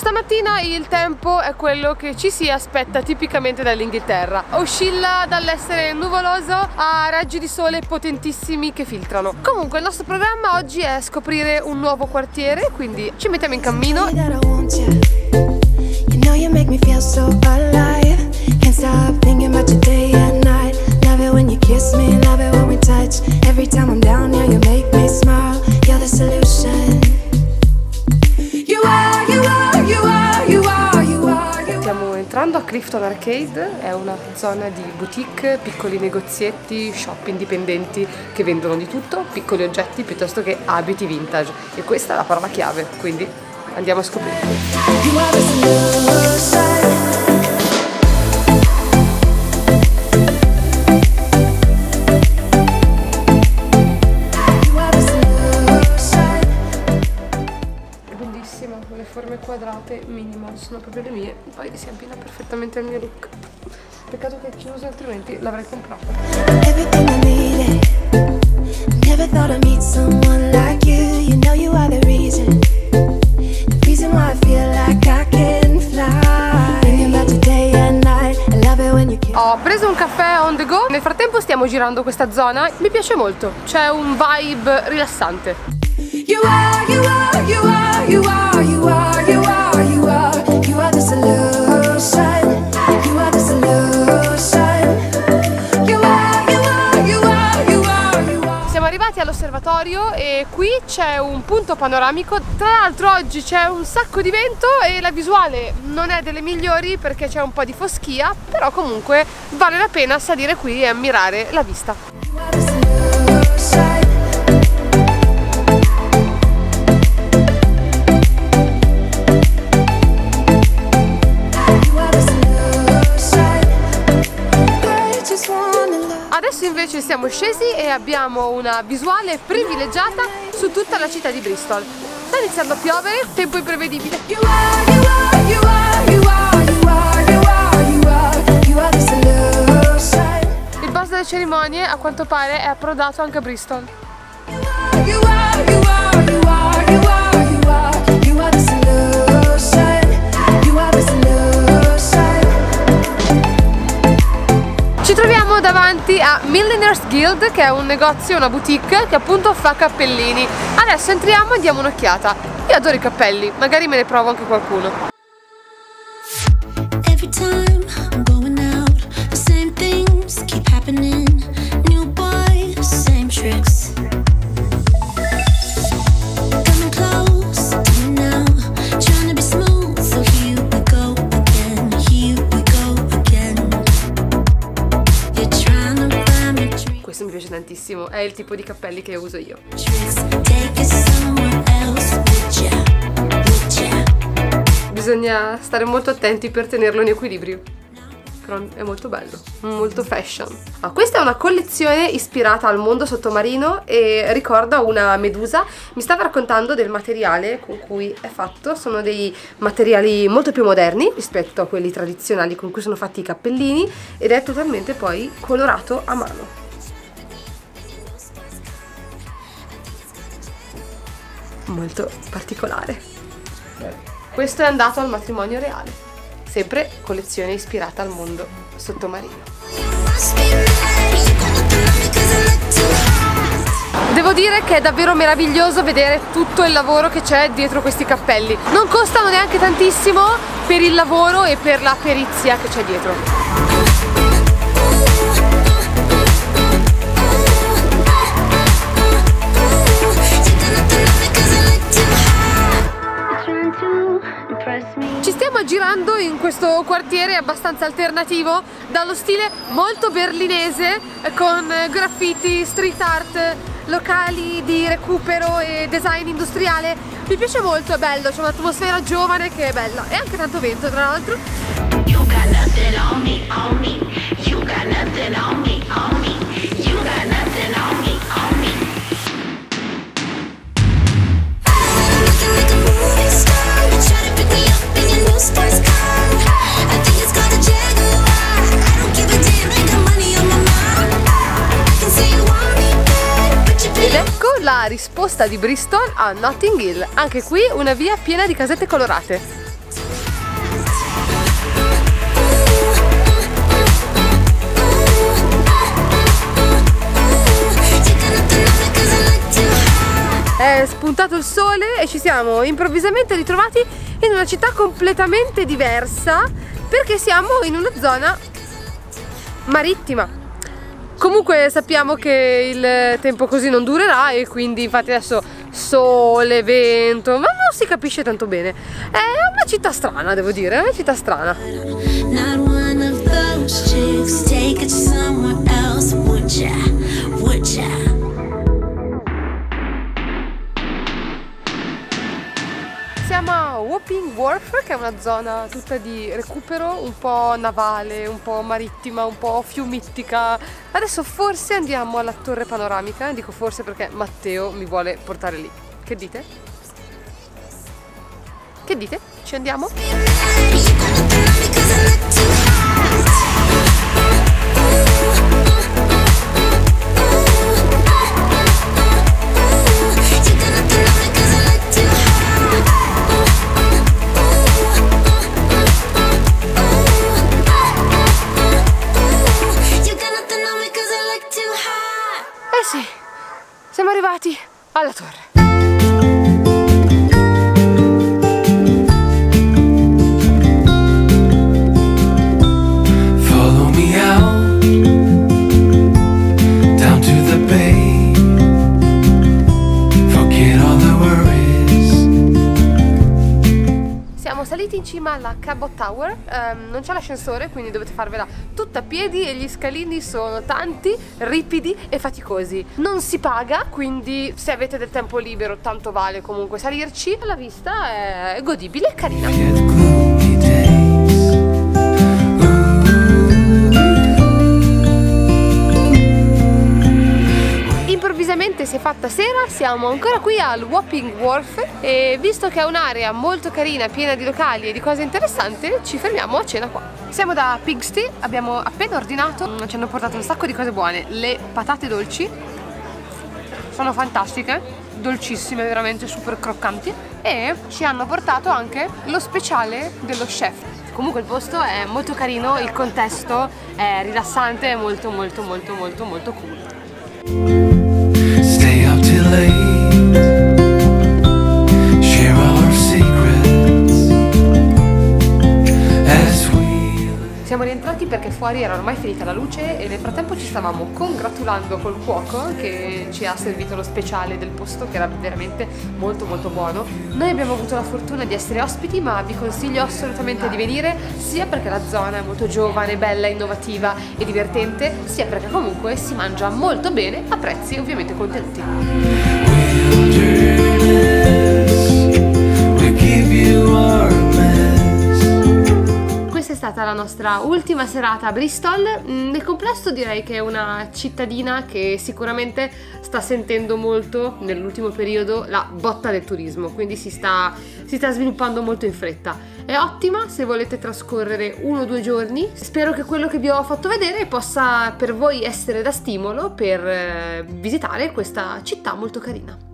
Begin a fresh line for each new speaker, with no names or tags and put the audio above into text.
Stamattina il tempo è quello che ci si aspetta tipicamente dall'Inghilterra. Oscilla dall'essere nuvoloso a raggi di sole potentissimi che filtrano. Comunque il nostro programma oggi è scoprire un nuovo quartiere, quindi ci mettiamo in cammino. Stiamo entrando a Clifton Arcade, è una zona di boutique, piccoli negozietti, shop indipendenti che vendono di tutto, piccoli oggetti piuttosto che abiti vintage, e questa è la parola chiave, quindi andiamo a scoprirlo. Le forme quadrate minimal sono proprio le mie, poi si abbina perfettamente al mio look. Peccato che è chiuso, altrimenti l'avrei comprato. Ho preso un caffè on the go, nel frattempo stiamo girando questa zona, mi piace molto, c'è un vibe rilassante. Siamo arrivati all'osservatorio e qui c'è un punto panoramico. Tra l'altro oggi c'è un sacco di vento e la visuale non è delle migliori perché c'è un po' di foschia, però comunque vale la pena salire qui e ammirare la vista. Adesso invece siamo scesi e abbiamo una visuale privilegiata su tutta la città di Bristol. Sta iniziando a piovere, tempo imprevedibile. Il boss delle cerimonie a quanto pare è approdato anche a Bristol. Ci troviamo davanti a Milliners Guild, che è un negozio, una boutique che appunto fa cappellini. Adesso entriamo e diamo un'occhiata. Io adoro i cappelli, magari me ne provo anche qualcuno. Questo mi piace tantissimo, è il tipo di cappelli che uso io. Bisogna stare molto attenti per tenerlo in equilibrio, però è molto bello, molto fashion. Questa è una collezione ispirata al mondo sottomarino e ricorda una medusa. Mi stava raccontando del materiale con cui è fatto, sono dei materiali molto più moderni rispetto a quelli tradizionali con cui sono fatti i cappellini, ed è totalmente poi colorato a mano. Molto particolare. Questo è andato al matrimonio reale, sempre collezione ispirata al mondo sottomarino. Devo dire che è davvero meraviglioso vedere tutto il lavoro che c'è dietro questi cappelli. Non costano neanche tantissimo per il lavoro e per la perizia che c'è dietro. Ci stiamo girando in questo quartiere abbastanza alternativo, dallo stile molto berlinese, con graffiti, street art, locali di recupero e design industriale. Mi piace molto, è bello, c'è un'atmosfera giovane che è bella, e anche tanto vento tra l'altro. Ed ecco la risposta di Bristol a Notting Hill. Anche qui una via piena di casette colorate. è spuntato il sole e ci siamo improvvisamente ritrovati in una città completamente diversa perché siamo in una zona marittima. Comunque sappiamo che il tempo così non durerà e quindi infatti adesso sole, vento, ma non si capisce tanto bene. È una città strana, devo dire, è una città strana. Siamo a Wapping Wharf, che è una zona tutta di recupero, un po' navale, un po' marittima, un po' fiumittica. Adesso forse andiamo alla torre panoramica, dico forse perché Matteo mi vuole portare lì. Che dite? Che dite? Ci andiamo? Sì, siamo arrivati alla torre.
Follow me out down to the bay. Forget all the worries.
Siamo saliti in cima alla Cabot Tower, non c'è l'ascensore quindi dovete farvela tutta a piedi e gli scalini sono tanti, ripidi e faticosi. Non si paga, quindi se avete del tempo libero tanto vale comunque salirci. La vista è godibile e carina.
Gloomy days.
Improvvisamente si è fatta sera, siamo ancora qui al Wapping Wharf e visto che è un'area molto carina, piena di locali e di cose interessanti, ci fermiamo a cena qua. Siamo da Pigsty, abbiamo appena ordinato, ci hanno portato un sacco di cose buone. Le patate dolci sono fantastiche, dolcissime, veramente super croccanti, e ci hanno portato anche lo speciale dello chef. Comunque il posto è molto carino, il contesto è rilassante e molto molto molto molto molto cool.
Stay up till late. Share all our secrets as we.
Siamo rientrati perché fuori era ormai finita la luce e nel frattempo ci stavamo congratulando col cuoco che ci ha servito lo speciale del posto, che era veramente molto molto buono. Noi abbiamo avuto la fortuna di essere ospiti, ma vi consiglio assolutamente di venire, sia perché la zona è molto giovane, bella, innovativa e divertente, sia perché comunque si mangia molto bene a prezzi ovviamente contenuti.
We'll give you our best.
Questa è stata la nostra ultima serata a Bristol. Nel complesso direi che è una cittadina che sicuramente sta sentendo molto nell'ultimo periodo la botta del turismo, quindi si sta sviluppando molto in fretta. È ottima se volete trascorrere 1 o 2 giorni. Spero che quello che vi ho fatto vedere possa per voi essere da stimolo per visitare questa città molto carina.